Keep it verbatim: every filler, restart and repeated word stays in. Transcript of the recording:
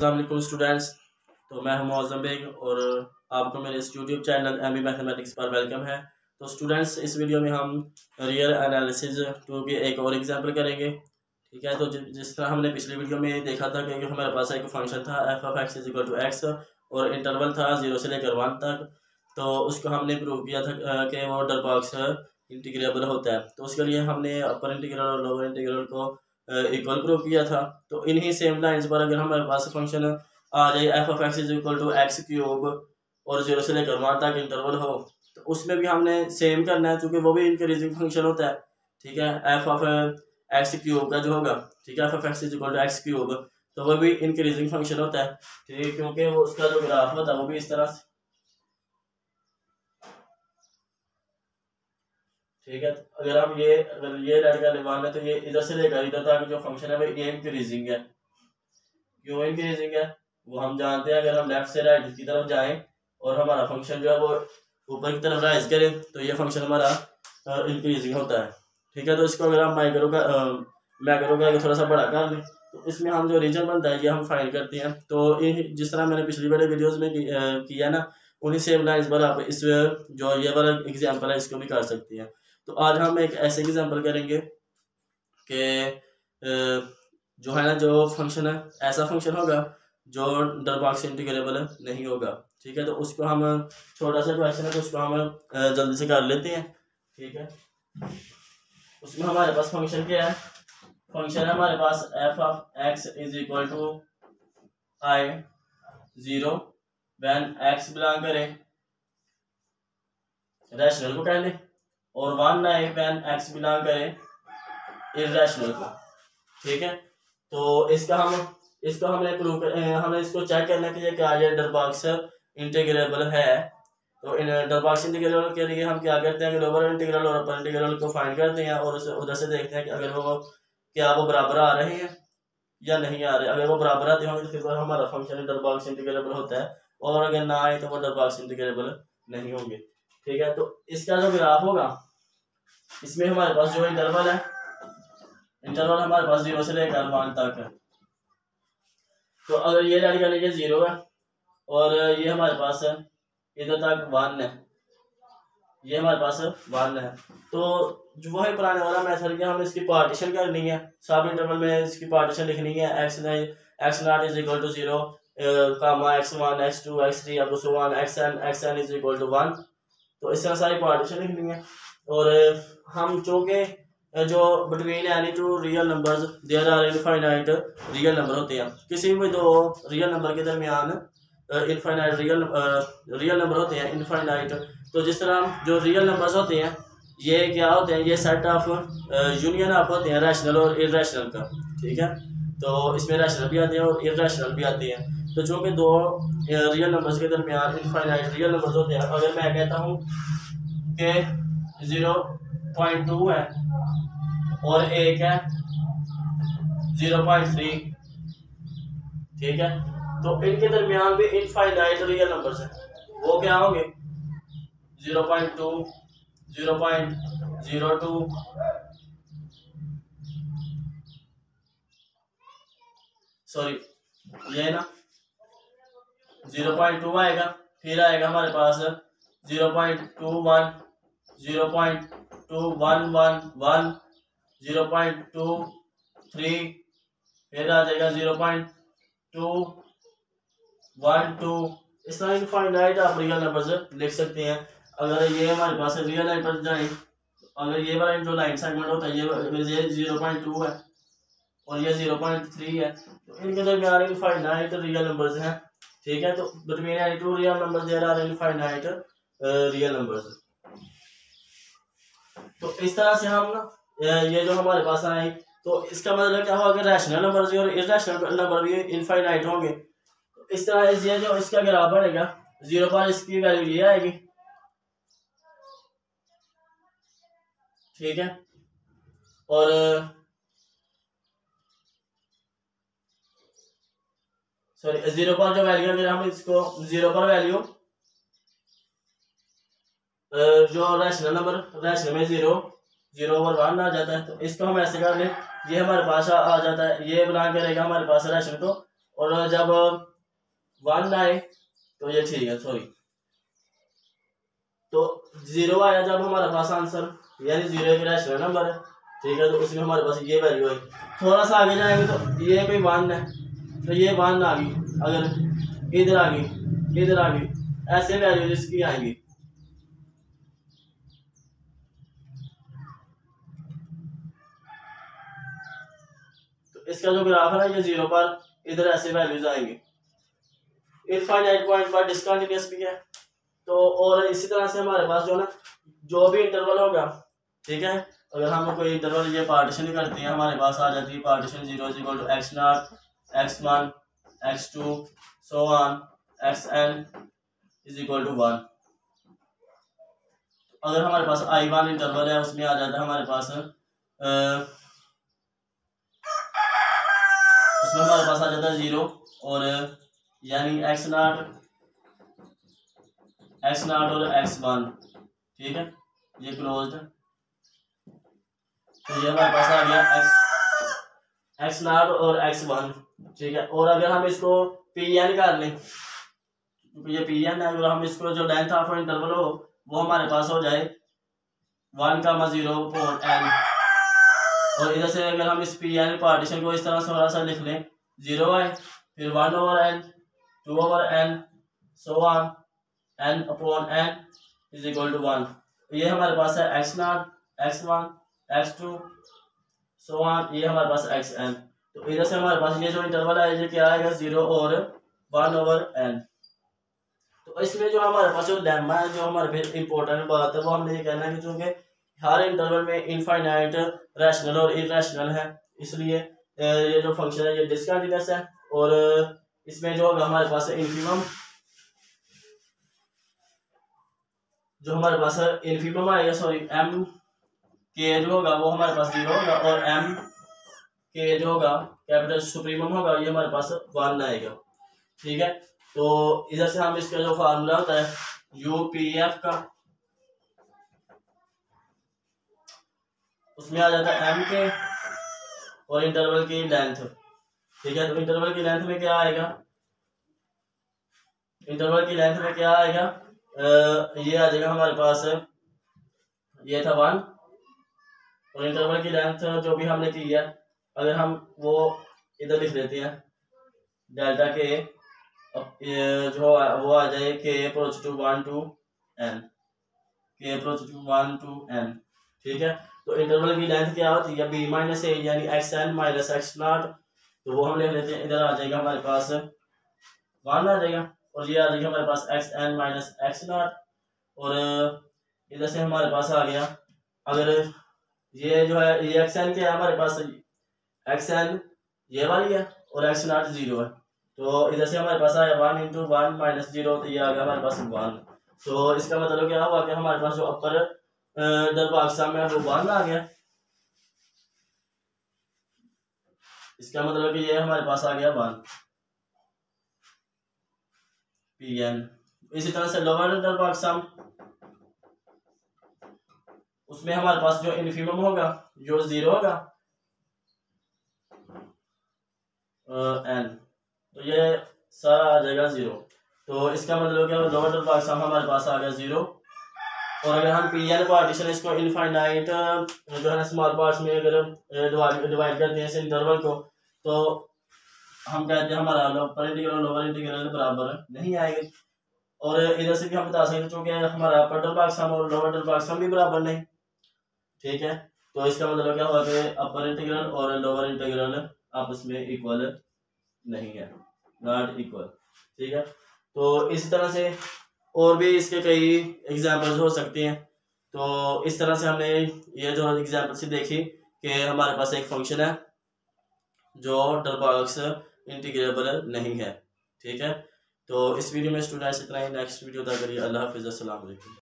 अस्सलाम वालेकुम स्टूडेंट्स। तो मैं हूं मौज़म बेग और आपको मेरे इस YouTube channel M E mathematics पर वेलकम है। तो स्टूडेंट्स, इस वीडियो में हम रियल एनालिसिस टू के एक और एग्जांपल करेंगे। ठीक है, तो जि, जिस तरह हमने पिछली वीडियो में देखा था कि हमारे पास एक फंक्शन था f of x is equal to x और इंटरवल था जीरो से लेकर वन तक। तो उसको हमने प्रूव किया था कि वो डरबॉक्स इंटीग्रेबल होता है। तो उसके लिए हमने अपर इंटीग्रल और लोअर इंटीग्रल को इक्वल प्रूव किया था। तो इन्हीं सेम लाइंस पर अगर हमारे पास फंक्शन आ जाए f of x is equal to x cube और जीरो से लेकर वन तक इंटरवल हो, तो उसमें भी हमने सेम करना है, क्योंकि वो भी इंक्रीजिंग फंक्शन होता है। ठीक है, एफ ऑफ एक्स क्यूब का जो होगा, ठीक है, f of x is equal to x cube, तो वो भी इंक्रीजिंग फंक्शन होता है। ठीक है, क्योंकि वो उसका जो ग्राफ होता है वो भी इस तरह से, ठीक है। अगर हम ये अगर ये रेड का वन है तो ये इधर से लेकर इधर तक जो फंक्शन है वो ये इंक्रीजिंग है। क्यों इंक्रीजिंग है वो हम जानते हैं। अगर हम लेफ्ट से राइट की तरफ जाएं और हमारा फंक्शन जो है वो ऊपर की तरफ राइज करें तो ये फंक्शन हमारा इंक्रीजिंग होता है। ठीक है, तो इसको अगर हम माइक्रो का मैक्रो का थोड़ा सा बड़ा कर लें तो इसमें हम जो रीजन बनता है ये हम फाइंड करते हैं। तो जिस तरह मैंने पिछली बड़े वीडियोस में किया ना, उन्हीं सेम लाइन्स पर आप इस जो ये वाला एग्जाम्पल है इसको भी कर सकती हैं। तो आज हम एक ऐसे एग्जाम्पल करेंगे कि जो है ना, जो फंक्शन है ऐसा फंक्शन होगा जो डरबॉक्स इंटीग्रेबल नहीं होगा। ठीक है, तो उसको हम छोटा सा क्वेश्चन है तो उसको हम जल्दी से कर लेते हैं। ठीक है, उसमें हमारे पास फंक्शन क्या है, फंक्शन है हमारे पास f of x is equal to आई जीरो व्हेन एक्स बिलोंग करे रैशनल को कह लें, और वन आए व्हेन एक्स बिलोंग करे इर्रेशनल को। ठीक है, तो इसका हम इसको हमने प्रूव कर हमें इसको चेक करना है कि ये क्या ये डरबॉक्स इंटीग्रेबल है। तो इन डरबॉक्स इंटीग्रेबल के लिए हम क्या करते हैं कि लोअर इंटीग्रल और अपर इंटीग्रल को फाइंड करते हैं और उसे उधर से देखते हैं कि अगर वो क्या वो बराबर आ रहे हैं या नहीं आ रहे। अगर वो बराबर आते होंगे तो फिर वो हमारा फंक्शन डरबॉक्स इंटीग्रेबल होता है, और अगर ना आए तो वो डरबॉक्स इंटीग्रेबल नहीं होंगे। ठीक है, तो इसका जो ग्राफ होगा इसमें हमारे पास जो इंटरवल है, इंटरवल हमारे पास जीरो से लेकर वन तक है। तो अगर ये रेड का लीजिए जीरो है और ये हमारे पास है इधर तक वन है, ये हमारे पास वन है, तो जो वो है पुराने वाला मेथड कि हम इसकी पार्टीशन करनी है। सब इंटरवल में इसकी पार्टीशन लिखनी है। X x naught is equal to zero comma x one x two x three अब so on x n x n is equal to one. तो इस तरह सारी पार्टीशन लिखनी है। और हम चूँकि जो between any two real numbers there are infinite real number होते हैं, किसी भी दो रियल नंबर के दरमियान इनफाइनाइट रियल रियल नंबर होते हैं इनफाइनाइट। तो जिस तरह जो रियल नंबर्स होते हैं ये क्या होते हैं, ये सेट ऑफ यूनियन ऑफ होते हैं रैशनल और इर्रेशनल का। ठीक है, तो इसमें रैशनल भी आते हैं और इर्रेशनल भी आते हैं। तो चूँकि दो रियल नंबर्स के दरमियान इनफाइनाइट रियल नंबर्स होते हैं, अगर मैं कहता हूँ कि जीरो पॉइंट टू है और एक है जीरो पॉइंट थ्री, ठीक है, तो इनके दरमियान भी इनफाइनाइट रियल नंबर्स हैं। वो क्या होंगे, zero point two, zero point zero two, sorry ये ना जीरो पॉइंट टू आएगा, फिर आएगा हमारे पास zero point two one, zero point two one one one, zero point two three, फिर आ जाएगा zero point two one two. इस तरह इनफाइनाइट आप रियल नंबर्स लिख सकते हैं। अगर ये हमारे पास रियल लाइन पर जाए, अगर ये वाला जो लाइन सेगमेंट होता है ये जीरो पॉइंट टू है और ये जीरो पॉइंट थ्री है, तो इनके दरमियान इनफाइनाइट रियल नंबर्स हैं। ठीक है, तो between any two real numbers there are infinite real numbers. तो इस तरह से हम ना ये जो हमारे पास आए, तो इसका मतलब क्या होगा कि रैशनल नंबर भी और इर्रेशनल नंबर भी इनफाइनाइट होंगे। तो इस तरह ये जो इसका ग्राफ बनेगा जीरो पर इसकी वैल्यू ये आएगी। ठीक है, और सॉरी जीरो पर जो वैल्यू अगर हम इसको जीरो पर वैल्यू जो रैशनल नंबर रैशनल में जीरो जीरो ओवर वन आ जाता है, तो इसको हम ऐसे कर लें, ये हमारे पास आ, आ जाता है, ये बिलोंग करेगा हमारे पास रैशनल को और जब वन आए तो ये ठीक है, सॉरी, तो जीरो आया जब हमारे पास आंसर, यानी जीरो एक रैशनल नंबर है, ठीक है, तो उसमें हमारे पास ये वैल्यू है। थोड़ा सा आगे जाएंगे तो ये कोई वन है, तो ये वन आ गई, अगर इधर आ गई, इधर आ गई, ऐसे वैल्यूज इसकी आएंगी। तो इसका जो ग्राफ है ना, ये जीरो पर इधर ऐसे वैल्यूज आएंगी। इनफाइनाइट पॉइंट पर डिसकंटिन्यूअस भी है। तो और इसी तरह से हमारे पास जो ना जो भी इंटरवल होगा, ठीक है, अगर हम कोई इंटरवल ये पार्टीशन करते हैं, हमारे पास आ जाती है partition zero is equal to x naught, x one, x two, so on, x n is equal to one. अगर हमारे पास आई वन इंटरवल है, उसमें आ जाता है हमारे पास आ, उसमें हमारे पास आ जाता है जीरो, और यानी एक्स नॉट, एक्स नॉट और एक्स वन, ठीक है, ये क्लोज्ड है। तो ये हमारे पास आ गया एक्स एक्स नॉट और एक्स वन, ठीक है। और अगर हम इसको पी एन कर लें, क्योंकि ये पी एन है, अगर हम इसको जो लेंथ ऑफ इंटरवल हो वो हमारे पास हो जाए वन का जीरो पॉइंट एन, और इधर से अगर हम इस पी एन पार्टीशन को इस तरह से थोड़ा सा लिख लें, जीरो आए, फिर one over n, two over n, so on, n upon n is equal to one. ये हमारे पास है x naught, x one, x two, so on, ये हमारे पास एक्स एन। तो इधर से हमारे पास ये जो इंटरवल है ये क्या आएगा, जीरो और वन ओवर एन। तो इसमें जो हमारे पास जो लेम्मा है, जो हमारे फिर इंपॉर्टेंट बात है, वो हमने ये कहना है कि चूंकि हर इंटरवल में इनफाइनाइट रैशनल और इरेशनल है, इसलिए ये जो फंक्शन है ये डिसकंटिन्यूअस है। और इसमें जो हमारे पास है इन्फिमम, जो हमारे पास है इन्फिमम आएगा, सॉरी एम के जो होगा वो हमारे पास जीरो होगा, और एम के जो होगा कैपिटल सुप्रीमम होगा, ये हमारे पास वन आएगा, ठीक है। तो इधर से हम इसका जो फार्मूला होता है यू पी एफ का, उसमें आ जाता है एम के और इंटरवल की लेंथ, ठीक है। तो इंटरवल की लेंथ में क्या आएगा, इंटरवल की लेंथ में क्या आएगा, आ, ये आ जाएगा हमारे पास, ये था वन, और इंटरवल की लेंथ जो भी हमने की है, अगर हम वो इधर लिख देते हैं डेल्टा के, जो वो आ जाए के approach to one to n, के approach to one to n, ठीक है। तो इंटरवल की लेंथ क्या होती है, बी माइनस ए, यानी x n minus x naught, तो वो हम लिख लेते हैं, इधर आ जाएगा हमारे पास वन आ जाएगा, और ये आ जाएगा हमारे पास x n minus x naught, और इधर से हमारे पास आ गया, अगर ये जो है ये एक्स एन क्या है हमारे पास, एक्स एन ये वाली है और एक्स नॉट जीरो है, तो इधर से हमारे पास आया one into one minus zero, तो ये आ गया हमारे पास वन। तो इसका मतलब क्या हुआ कि हमारे पास जो अपर दरबाक्सम है वो वन आ गया, इसका मतलब कि ये हमारे पास आ गया वन पी एन। इसी तरह से लोअर दरबाक्सम, उसमें हमारे पास जो इनफिमम होगा जो जीरो होगा एन, तो ये सारा आ जाएगा जीरो। तो इसका मतलब क्या, लोअर दरबाक्सम हमारे पास आ गया जीरो। और अगर हम पी एन पार्टीशन इसको इनफाइनाइट जो है ना स्मॉल पार्ट्स में अगर डिवाइड करते हैं इस इंटरवल को, तो हम कहते हैं हमारा अपर इंटीग्रल लोअर इंटीग्रल बराबर नहीं आएगा। और इधर से भी हम बता सकते हैं क्योंकि हमारा अपर दरबाक्सम और लोअर दरबाक्सम भी बराबर नहीं, ठीक है। तो इसका मतलब क्या हुआ कि अपर इंटीग्रल और लोअर इंटीग्रल आपस में इक्वल नहीं है, नॉट इक्वल, ठीक है। तो इस तरह से और भी इसके कई एग्जाम्पल्स हो सकते हैं। तो इस तरह से हमने ये जो एग्जाम्पल से देखी कि हमारे पास एक फंक्शन है जो डरबॉक्स इंटीग्रेबल नहीं है, ठीक है। तो इस वीडियो में स्टूडेंट्स इतना ही, नेक्स्ट वीडियो तक करिए, अल्लाह हाफिज़, अस्सलाम वालेकुम।